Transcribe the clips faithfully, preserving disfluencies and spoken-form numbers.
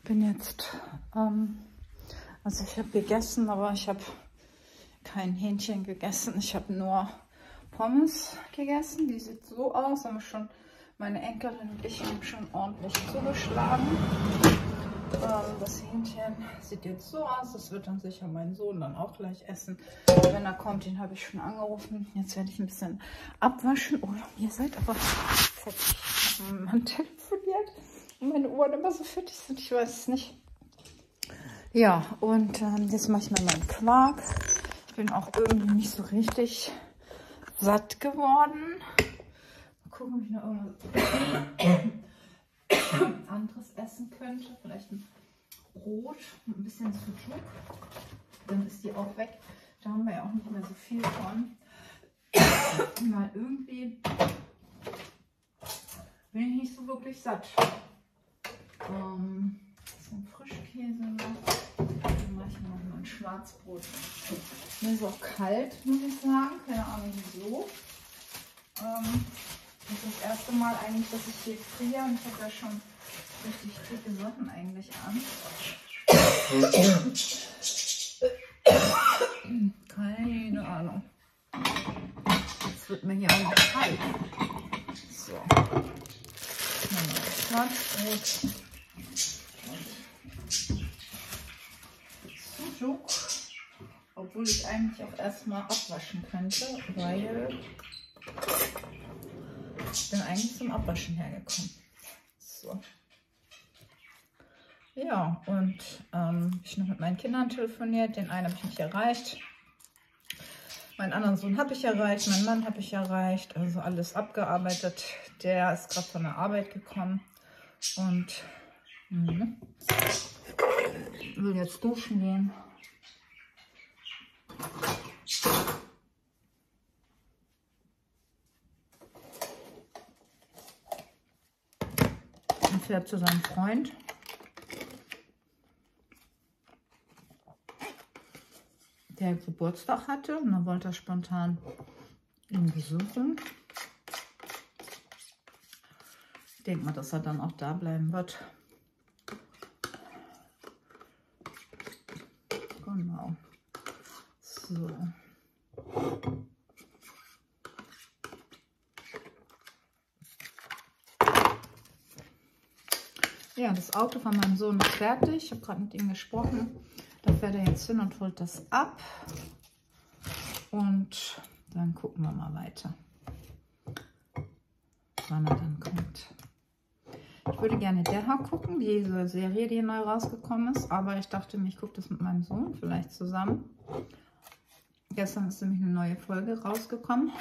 bin jetzt, ähm, also ich habe gegessen, aber ich habe kein Hähnchen gegessen. Ich habe nur Pommes gegessen. Die sieht so aus, haben schon meine Enkelin und ich haben schon ordentlich zugeschlagen. Ähm, das Hähnchen sieht jetzt so aus. Das wird dann sicher mein Sohn dann auch gleich essen. Wenn er kommt, den habe ich schon angerufen. Jetzt werde ich ein bisschen abwaschen. Oh, ihr seid aber fettig. Ich habe mit meinem telefoniert und meine Ohren immer so fettig sind. Ich weiß es nicht. Ja, und ähm, jetzt mache ich mal meinen Quark. Ich bin auch irgendwie nicht so richtig satt geworden. Mal gucken, ob ich noch irgendwas anderes essen könnte. Vielleicht ein Brot und ein bisschen Sucuk. Dann ist die auch weg. Da haben wir ja auch nicht mehr so viel von. Weil irgendwie bin ich nicht so wirklich satt. Ähm, bisschen Frischkäse noch. Dann mache ich noch mal ein Schwarzbrot. Mir ist auch kalt, muss ich sagen. Keine Ahnung wieso. Ähm, das ist das erste Mal eigentlich, dass ich hier friere. Und ich habe ja schon richtig dicke Sachen eigentlich an. Keine Ahnung. Jetzt wird mir hier auch noch kalt. So. Schwarzbrot. Sucuk. Obwohl ich eigentlich auch erstmal abwaschen könnte, weil ich bin eigentlich zum Abwaschen hergekommen. So. Ja, und ähm, ich noch mit meinen Kindern telefoniert. Den einen habe ich nicht erreicht. Meinen anderen Sohn habe ich erreicht. Meinen Mann habe ich erreicht. Also alles abgearbeitet. Der ist gerade von der Arbeit gekommen. Und mh, will jetzt duschen gehen. Und fährt zu seinem Freund. Der Geburtstag hatte. Und dann wollte er spontan ihn besuchen. Ich denke mal, dass er dann auch da bleiben wird. Genau. So. Ja, das Auto von meinem Sohn ist fertig. Ich habe gerade mit ihm gesprochen. Da fährt er jetzt hin und holt das ab. Und dann gucken wir mal weiter, wann er dann kommt. Ich würde gerne Derha gucken, diese Serie, die neu rausgekommen ist. Aber ich dachte mir, ich gucke das mit meinem Sohn vielleicht zusammen. Gestern ist nämlich eine neue Folge rausgekommen.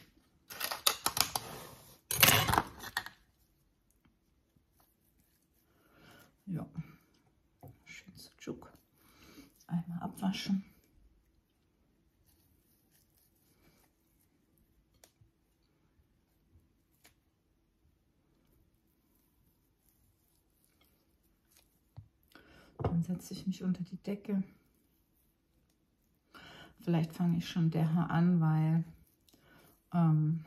Ja, schön Sucuk. Einmal abwaschen. Dann setze ich mich unter die Decke. Vielleicht fange ich schon Derha an, weil ähm,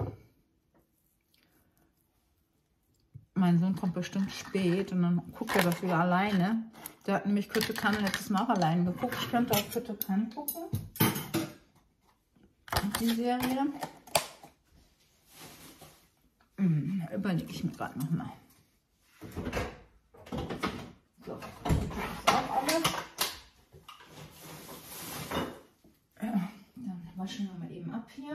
mein Sohn kommt bestimmt spät und dann guckt er das wieder alleine. Der hat nämlich Küttekan letztes Mal auch alleine geguckt. Ich könnte auch Küttekan gucken. Und die Serie. Hm, überlege ich mir gerade nochmal. So, das ist auch alles. Ja, dann waschen wir mal eben ab hier.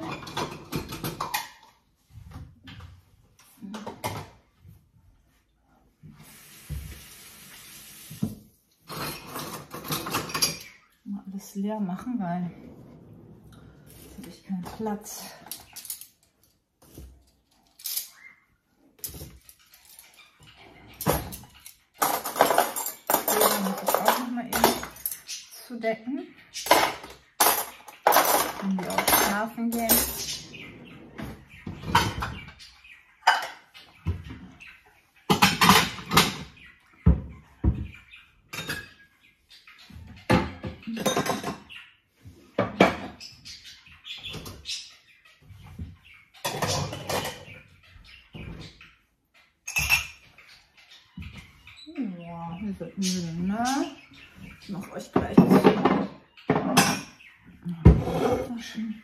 Mal alles leer machen, weil jetzt habe ich keinen Platz. Decken, wenn die auch schlafen gehen. Ja, hier wird Knödel, ne? Ich mache euch gleich was. Waschen.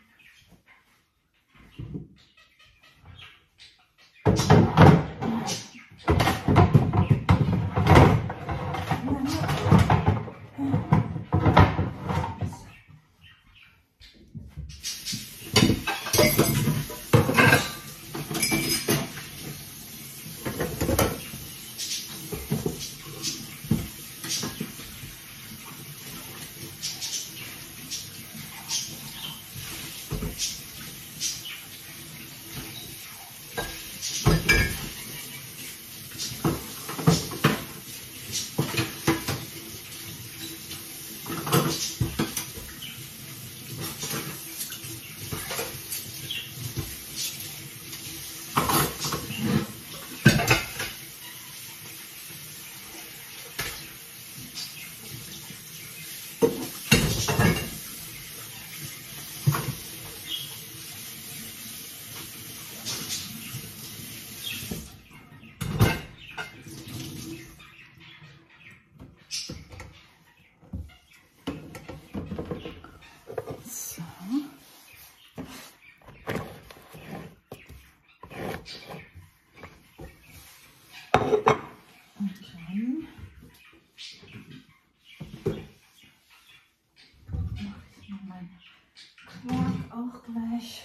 Auch gleich.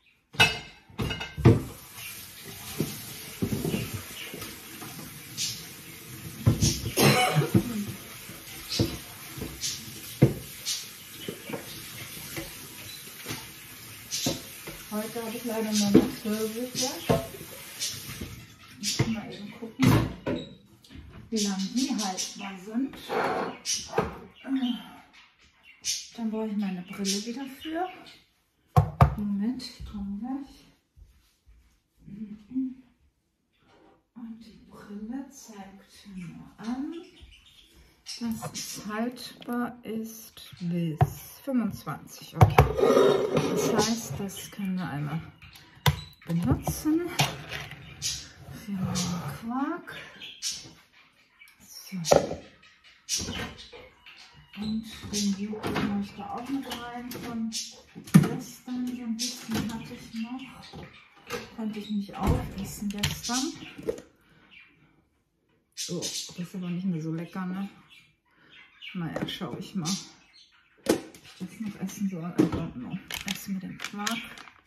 Heute habe ich leider noch eine Pfirsiche. Ich kann mal eben gucken, wie lange die haltbar sind. Dann brauche ich meine Brille wieder für. Moment, ich komme gleich. Und die Brille zeigt mir an, dass es haltbar ist bis fünfundzwanzig. Okay. Das heißt, das können wir einmal benutzen für meinen Quark. So. Und den Joghurt mache ich da auch mit rein. Von gestern so ein bisschen hatte ich noch. Konnte ich nicht aufessen gestern. Oh, das ist aber nicht mehr so lecker, ne? Naja, schaue ich mal, ob ich das noch essen soll. Also, no. Essen wir den Quark.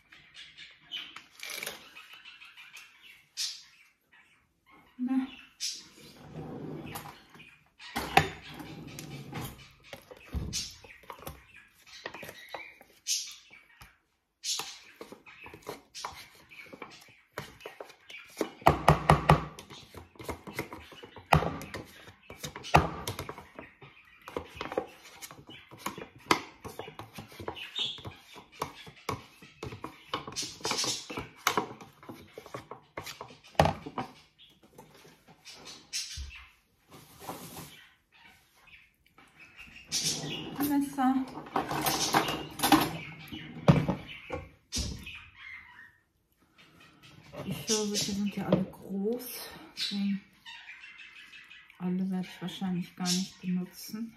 Ne? Messer. Die Pfirsiche sind ja alle groß. So. Alle werde ich wahrscheinlich gar nicht benutzen.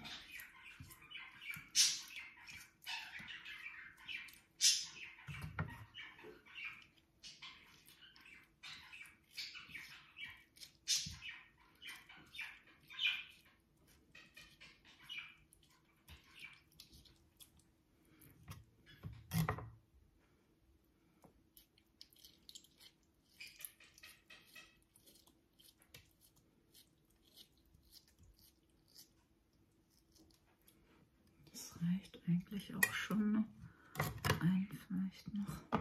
Reicht eigentlich auch schon, ne? Ein vielleicht noch.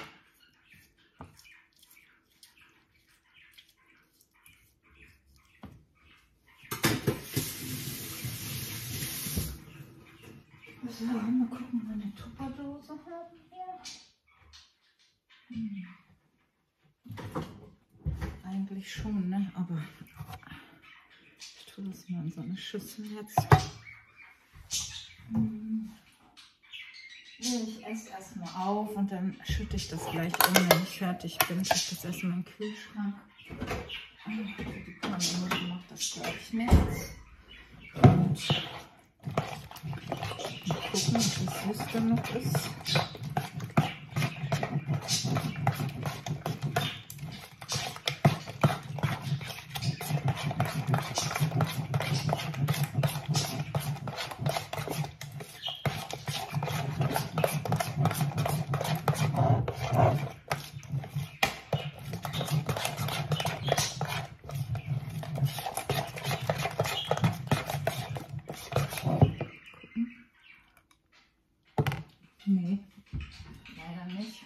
So, mal gucken, ob wir eine Tupperdose haben hier. Hm. Eigentlich schon, ne? Aber ich tue das mal in so eine Schüssel jetzt. Ich esse erstmal auf und dann schütte ich das gleich um, wenn ich fertig bin. Ich habe das erstmal im Kühlschrank. Die Pfanne macht das gleich mit. heiß genug ist. Nee, leider nicht.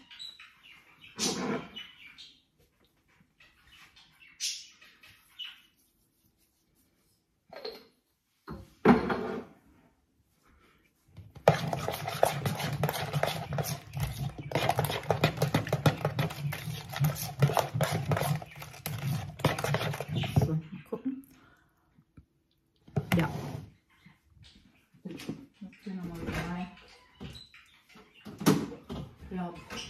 So, mal gucken. Ja. Jetzt gehen wir mal wieder rein. Ich glaube, das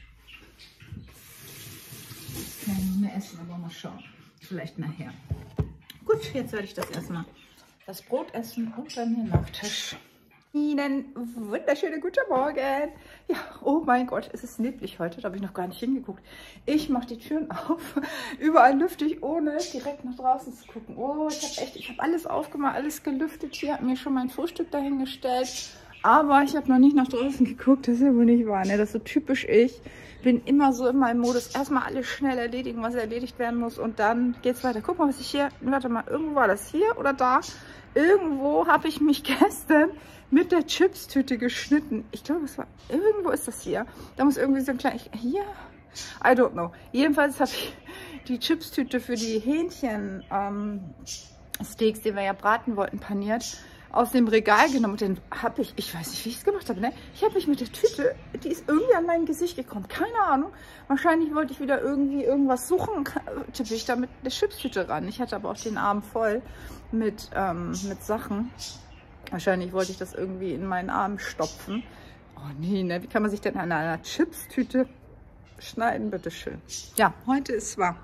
kann ich nicht mehr essen, aber mal schauen. Vielleicht nachher. Gut, jetzt werde ich das erstmal das Brot essen und dann den Nachtisch. Ihnen wunderschönen guten Morgen. Ja, oh mein Gott, es ist neblig heute, da habe ich noch gar nicht hingeguckt. Ich mache die Türen auf, überall lüfte ich, ohne direkt nach draußen zu gucken. Oh, ich habe echt, ich habe alles aufgemacht, alles gelüftet. Hier habe mir schon mein Frühstück dahingestellt. Aber ich habe noch nicht nach draußen geguckt, das ist ja wohl nicht wahr, ne? Das ist so typisch ich. Bin immer so in meinem Modus, erstmal alles schnell erledigen, was erledigt werden muss und dann geht's weiter. Guck mal, was ich hier, warte mal, irgendwo war das hier oder da? Irgendwo habe ich mich gestern mit der Chipstüte geschnitten. Ich glaube, es war, irgendwo ist das hier. Da muss irgendwie so ein kleines, hier? I don't know. Jedenfalls habe ich die Chipstüte für die Hähnchen ähm, Steaks, die wir ja braten wollten, paniert, aus dem Regal genommen und den habe ich, ich weiß nicht, wie ich es gemacht habe, ne? Ich habe mich mit der Tüte, die ist irgendwie an mein Gesicht gekommen, keine Ahnung. Wahrscheinlich wollte ich wieder irgendwie irgendwas suchen, tippe ich da mit der Chipstüte ran. Ich hatte aber auch den Arm voll mit, ähm, mit Sachen. Wahrscheinlich wollte ich das irgendwie in meinen Arm stopfen. Oh nee, ne? Wie kann man sich denn an einer Chipstüte schneiden? Bitteschön. Ja, heute ist zwar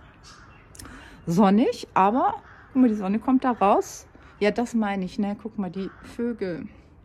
sonnig, aber guck mal, die Sonne kommt da raus. Ja, das meine ich, ne? Guck mal, die Vögel,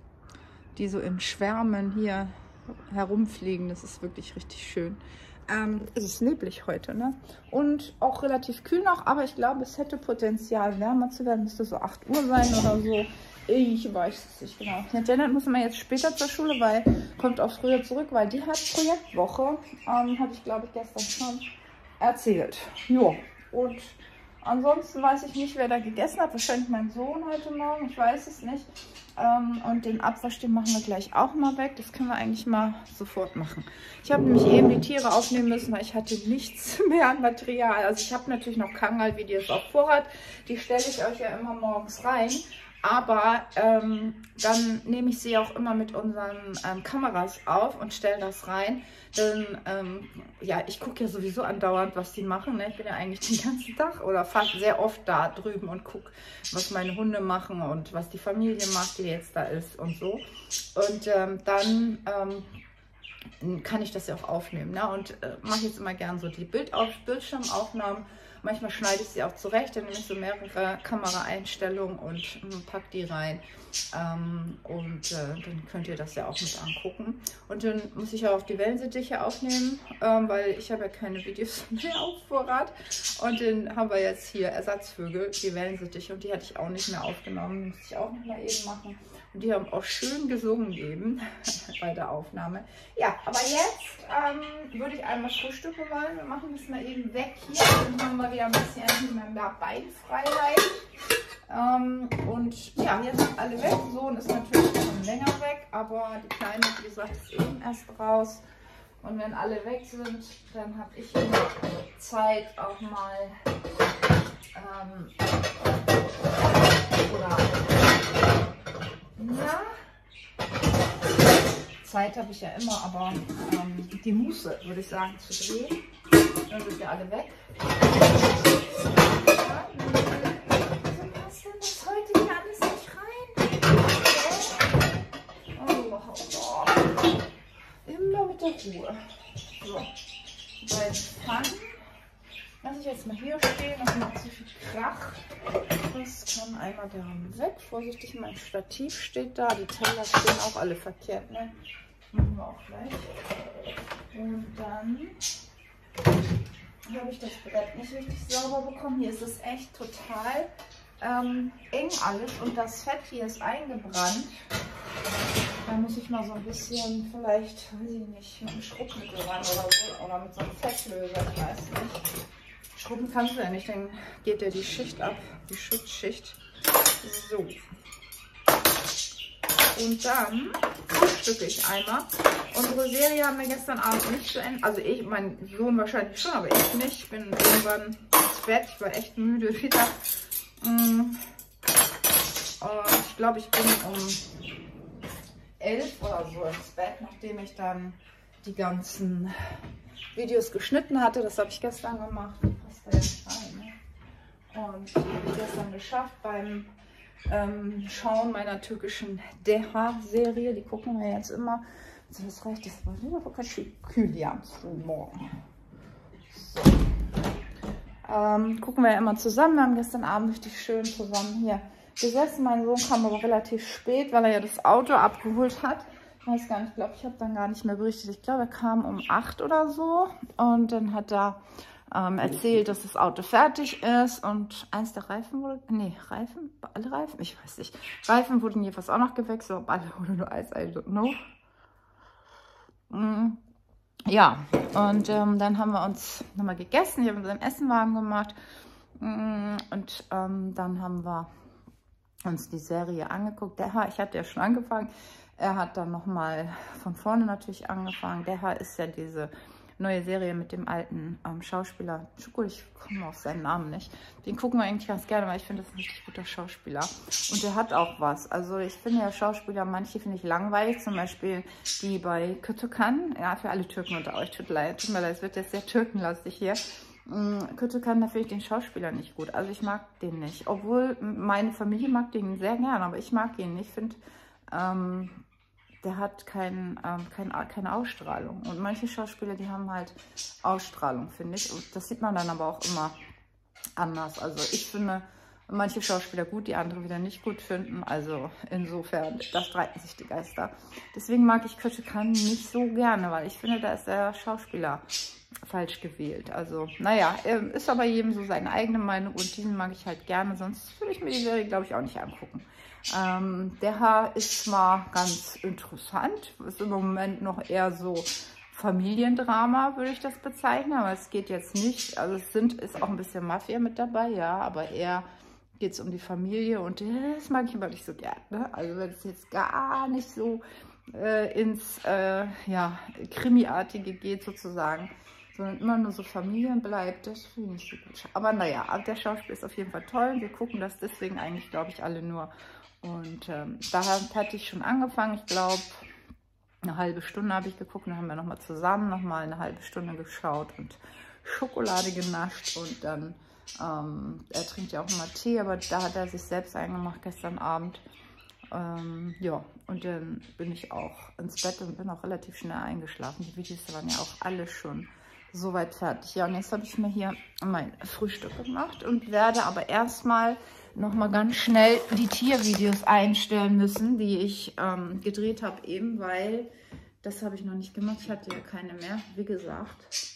die so in Schwärmen hier herumfliegen, das ist wirklich richtig schön. Ähm, es ist neblig heute, ne? Und auch relativ kühl noch, aber ich glaube, es hätte Potenzial, wärmer zu werden. Müsste so acht Uhr sein oder so. Ich weiß es nicht genau. Ja, Janet muss man jetzt später zur Schule, weil kommt auch früher zurück, weil die hat Projektwoche. Ähm, habe ich, glaube ich, gestern schon erzählt. Jo, und ansonsten weiß ich nicht, wer da gegessen hat. Wahrscheinlich mein Sohn heute Morgen. Ich weiß es nicht. Ähm, und den Abwasch, den machen wir gleich auch mal weg. Das können wir eigentlich mal sofort machen. Ich habe nämlich eben die Tiere aufnehmen müssen, weil ich hatte nichts mehr an Material. Also ich habe natürlich noch Kangal-Videos auf Vorrat. Die stelle ich euch ja immer morgens rein. Aber ähm, dann nehme ich sie auch immer mit unseren ähm, Kameras auf und stelle das rein. Denn ähm, ja, ich gucke ja sowieso andauernd, was die machen. Ne? Ich bin ja eigentlich den ganzen Tag oder fast sehr oft da drüben und gucke, was meine Hunde machen und was die Familie macht, die jetzt da ist und so. Und ähm, dann ähm, kann ich das ja auch aufnehmen. Ne? Und äh, mache jetzt immer gern so die Bild auf Bildschirmaufnahmen. Manchmal schneide ich sie auch zurecht, dann nehme ich so mehrere Kameraeinstellungen und äh, packe die rein. Ähm, und äh, dann könnt ihr das ja auch mit angucken. Und dann muss ich auch die Wellensittiche aufnehmen, ähm, weil ich habe ja keine Videos mehr auf Vorrat. Und dann haben wir jetzt hier Ersatzvögel, die Wellensittiche, und die hatte ich auch nicht mehr aufgenommen. Die muss ich auch noch mal eben machen. Und die haben auch schön gesungen eben bei der Aufnahme. Ja, aber jetzt ähm, würde ich einmal frühstücken wollen. Wir machen das mal eben weg hier. Dann haben wir wieder ein bisschen mehr Beinfreiheit. Ähm, und ja, jetzt sind alle weg. Sohn ist natürlich schon länger weg, aber die Kleine, wie gesagt, ist eben erst raus. Und wenn alle weg sind, dann habe ich Zeit auch mal ähm, oder ja, Zeit habe ich ja immer, aber ähm, die Muße, würde ich sagen, zu drehen. Dann sind ja alle weg. Ja, wieso passt denn das heute hier alles nicht rein? Oh, oh, oh. Immer mit der Ruhe. So, bei Pfannen lasse ich jetzt mal hier stehen, das macht so viel Krach. Das kann einmal der Rahmen weg. Vorsichtig, mein Stativ steht da. Die Teller stehen auch alle verkehrt, ne? Machen wir auch gleich. Und dann habe ich das Brett nicht richtig sauber bekommen. Hier ist es echt total ähm, eng alles und das Fett hier ist eingebrannt. Da muss ich mal so ein bisschen, vielleicht, weiß ich nicht, mit einem Schrubbmittel ran oder so, oder mit so einem Fettlöser, ich weiß nicht. Schrubben kannst du ja nicht, dann geht ja die Schicht ab, die Schutzschicht. So. Und dann frühstücke ich einmal. Unsere Serie haben wir gestern Abend nicht zu Ende. Also ich, mein Sohn wahrscheinlich schon, aber ich nicht. Ich bin irgendwann ins Bett. Ich war echt müde wieder. Und ich glaube, ich bin um elf oder so ins Bett, nachdem ich dann die ganzen Videos geschnitten hatte. Das habe ich gestern gemacht. Passt da jetzt rein, ne? Und habe ich gestern geschafft beim Ähm, Schauen meiner türkischen Deha-Serie. Die gucken wir jetzt immer. Also das reicht, das war nur Kühliam morgen. So. Ähm, gucken wir ja immer zusammen. Wir haben gestern Abend richtig schön zusammen hier gesessen. Mein Sohn kam aber relativ spät, weil er ja das Auto abgeholt hat. Ich weiß gar nicht, ich glaube, ich habe dann gar nicht mehr berichtet. Ich glaube, er kam um acht oder so. Und dann hat er Ähm, erzählt, dass das Auto fertig ist und eins der Reifen wurde, nee, Reifen, alle Reifen, ich weiß nicht, Reifen wurden jedenfalls auch noch gewechselt, ob alle oder nur eins, I don't know. Mm, ja, und ähm, dann haben wir uns nochmal gegessen, ich habe uns ein Essen warm gemacht mm, und ähm, dann haben wir uns die Serie angeguckt. Der Herr, ich hatte ja schon angefangen, er hat dann nochmal von vorne natürlich angefangen. Der Herr ist ja diese neue Serie mit dem alten ähm, Schauspieler. Ich komme auf seinen Namen nicht. Den gucken wir eigentlich ganz gerne, weil ich finde, das ist ein richtig guter Schauspieler. Und der hat auch was. Also ich finde ja Schauspieler, manche finde ich langweilig. Zum Beispiel die bei Kötükan. Ja, für alle Türken unter euch. Tut, leid, tut mir leid, es wird jetzt sehr türkenlastig hier. Kötükan, da finde ich den Schauspieler nicht gut. Also ich mag den nicht. Obwohl meine Familie mag den sehr gern, aber ich mag ihn nicht. Ich finde, ähm, der hat kein, ähm, kein, keine Ausstrahlung. Und manche Schauspieler, die haben halt Ausstrahlung, finde ich. Und das sieht man dann aber auch immer anders. Also ich finde manche Schauspieler gut, die andere wieder nicht gut finden. Also insofern, da streiten sich die Geister. Deswegen mag ich Kötükan nicht so gerne, weil ich finde, da ist der Schauspieler falsch gewählt. Also, naja, ist aber jedem so seine eigene Meinung und diesen mag ich halt gerne. Sonst würde ich mir die Serie, glaube ich, auch nicht angucken. Ähm, der Herr ist zwar ganz interessant, ist im Moment noch eher so Familiendrama, würde ich das bezeichnen, aber es geht jetzt nicht, also es sind, ist auch ein bisschen Mafia mit dabei, ja, aber eher geht es um die Familie und das mag ich aber nicht so gern, ne? Also wenn es jetzt gar nicht so äh, ins äh, ja, Krimiartige geht sozusagen, sondern immer nur so Familien bleibt, das finde ich nicht so gut. Aber naja, der Schauspiel ist auf jeden Fall toll, wir gucken das deswegen eigentlich, glaube ich, alle nur. Und ähm, da hatte ich schon angefangen, ich glaube, eine halbe Stunde habe ich geguckt, dann haben wir nochmal zusammen nochmal eine halbe Stunde geschaut und Schokolade genascht und dann, ähm, er trinkt ja auch immer Tee, aber da hat er sich selbst eingemacht gestern Abend. Ähm, ja, und dann bin ich auch ins Bett und bin auch relativ schnell eingeschlafen. Die Videos waren ja auch alle schon soweit fertig. Ja, und jetzt habe ich mir hier mein Frühstück gemacht und werde aber erstmal noch mal ganz schnell die Tiervideos einstellen müssen, die ich ähm, gedreht habe eben, weil das habe ich noch nicht gemacht. Ich hatte ja keine mehr, wie gesagt.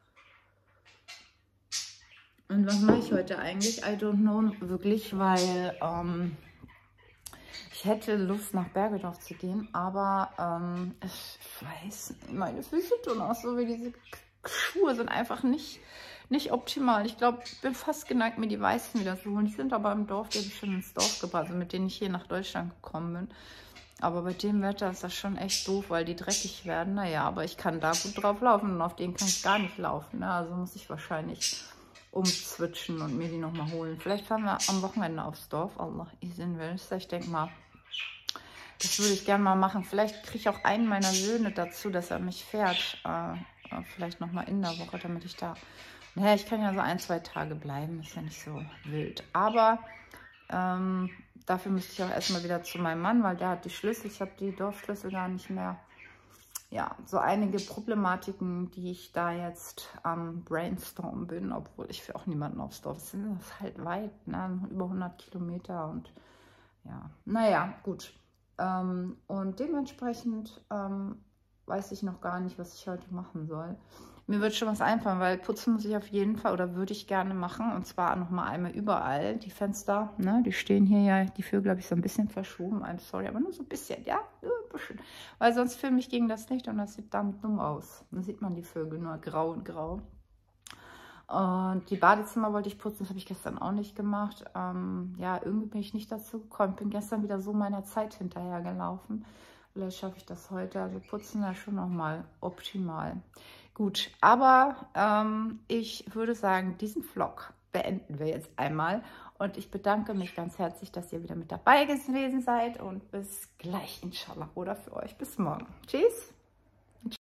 Und was mache ich heute eigentlich? I don't know wirklich, weil ähm, ich hätte Lust nach Bergedorf zu gehen, aber ähm, ich weiß, meine Füße tun auch so, wie diese Schuhe sind einfach nicht nicht optimal. Ich glaube, ich bin fast geneigt, mir die weißen wieder zu holen. Die sind aber im Dorf, die habe ich schon ins Dorf gebracht, also mit denen ich hier nach Deutschland gekommen bin. Aber bei dem Wetter ist das schon echt doof, weil die dreckig werden. Naja, aber ich kann da gut drauf laufen und auf denen kann ich gar nicht laufen. Ne? Also muss ich wahrscheinlich umzwitschen und mir die nochmal holen. Vielleicht fahren wir am Wochenende aufs Dorf. Allah, Izin will. Ich denke mal, das würde ich gerne mal machen. Vielleicht kriege ich auch einen meiner Söhne dazu, dass er mich fährt. Äh, vielleicht nochmal in der Woche, damit ich da... Naja, ich kann ja so ein, zwei Tage bleiben, ist ja nicht so wild. Aber ähm, dafür müsste ich auch erstmal wieder zu meinem Mann, weil der hat die Schlüssel. Ich habe die Dorfschlüssel gar nicht mehr. ja, so einige Problematiken, die ich da jetzt am Brainstorm bin, obwohl ich für auch niemanden aufs Dorf bin. Das ist halt weit, ne? Über hundert Kilometer und ja, naja, gut. Ähm, und dementsprechend ähm, weiß ich noch gar nicht, was ich heute machen soll. Mir wird schon was einfallen, weil putzen muss ich auf jeden Fall oder würde ich gerne machen. Und zwar nochmal einmal überall. Die Fenster, ne, die stehen hier ja, die Vögel habe ich so ein bisschen verschoben. I'm sorry, aber nur so ein bisschen, ja, nur ein bisschen. Weil sonst filme ich gegen das Licht und das sieht dann dumm aus. Dann sieht man die Vögel nur grau und grau. Und die Badezimmer wollte ich putzen, das habe ich gestern auch nicht gemacht. Ähm, ja, irgendwie bin ich nicht dazu gekommen. Bin gestern wieder so meiner Zeit hinterhergelaufen. Vielleicht schaffe ich das heute. Also putzen ja schon nochmal optimal. Gut, aber ähm, ich würde sagen, diesen Vlog beenden wir jetzt einmal. Und ich bedanke mich ganz herzlich, dass ihr wieder mit dabei gewesen seid. Und bis gleich, inshallah. Oder für euch bis morgen. Tschüss.